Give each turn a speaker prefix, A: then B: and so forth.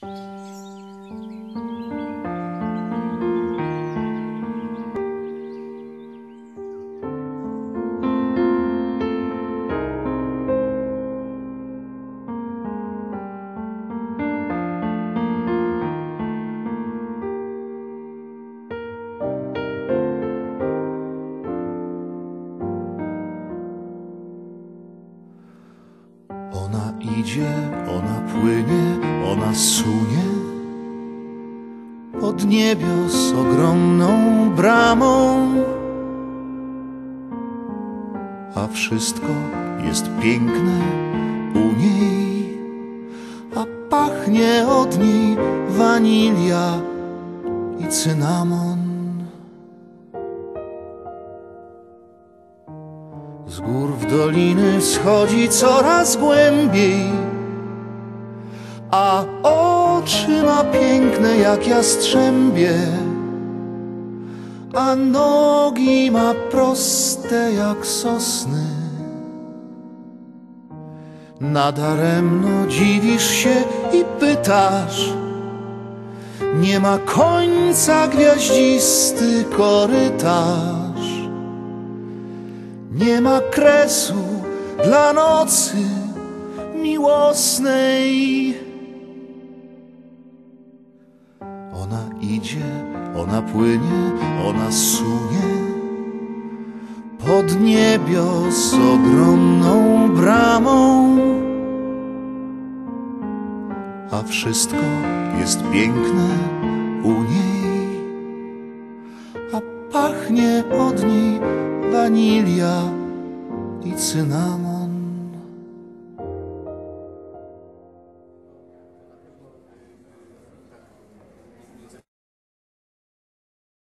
A: Ona idzie, ona płynie, ona sunie pod niebios ogromną bramą, a wszystko jest piękne u niej, a pachnie od niej wanilia i cynamon. Z gór w doliny schodzi coraz głębiej, a oczy ma piękne jak jastrzębie, a nogi ma proste jak sosny. Nadaremno dziwisz się i pytasz, nie ma końca gwiaździsty korytarz. Nie ma kresu dla nocy miłosnej. Ona idzie, ona płynie, ona sunie pod niebios ogromną bramą, a wszystko jest piękne u niej, a pachnie od niej wanilia i cynamon.